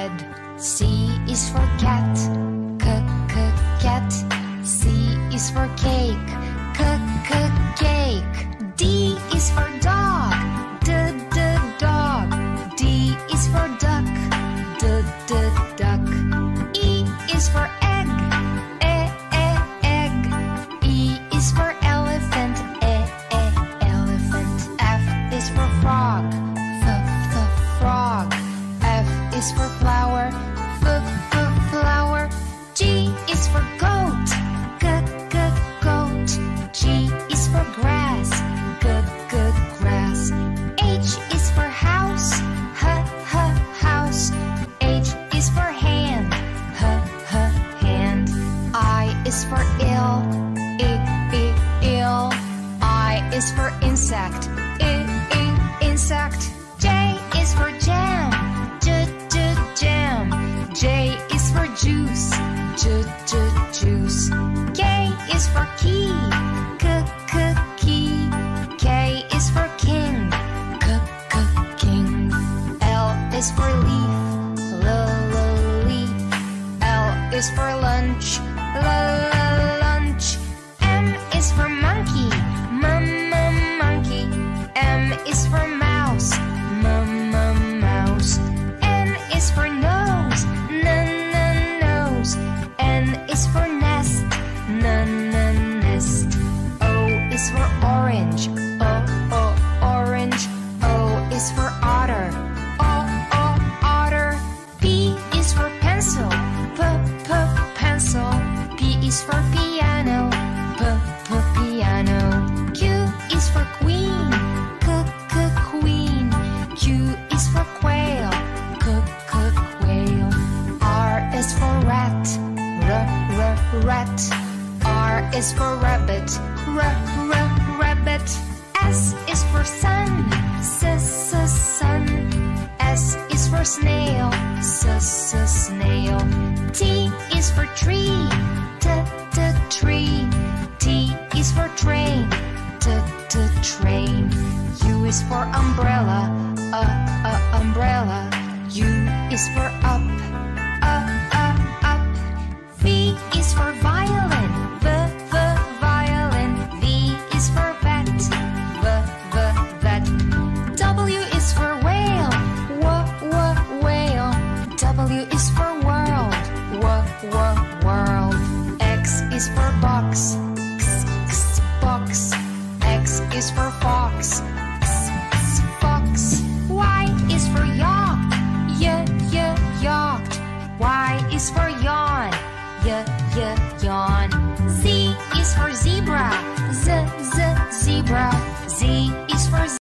bed. C is for cat, cat. C is for cake, cake. D is for dog, dog. D is for duck, duck. E is for egg, egg. E is for elephant, elephant. F is for frog, frog. F is for flower, flower. G is for goat, goat. G is for grass, grass. H is for house, house. H is for hand, hand. I is for ill, ill. I is for insect, insect. J is for jam, jam. J is for juice, juice. K is for key, key. K is for king, king. L is for leaf, leaf. L is for lunch, lunch. M is for monkey, monkey. M is for mouse, mouse. N is for nose, nose. N is for nest, nest. O is for orange, orange. O is for otter, otter. P is for pencil, pencil. P is for piano, piano. Q is for queen, queen. Q is for quail, quail. R is for rat, rat. R is for rabbit, rabbit. S is for sun, sun. S is for snail, snail. T is for tree, tree. T is for train, train. U is for umbrella, umbrella. U is for up, up. V is for violin, violin. V is for vet, vet. W is for whale, whale. W is for world, world. X is for box, box. X is for fox, fox. Y is for yacht, yacht. Y is for yawn, yawn. Z is for zebra, zebra. Z is for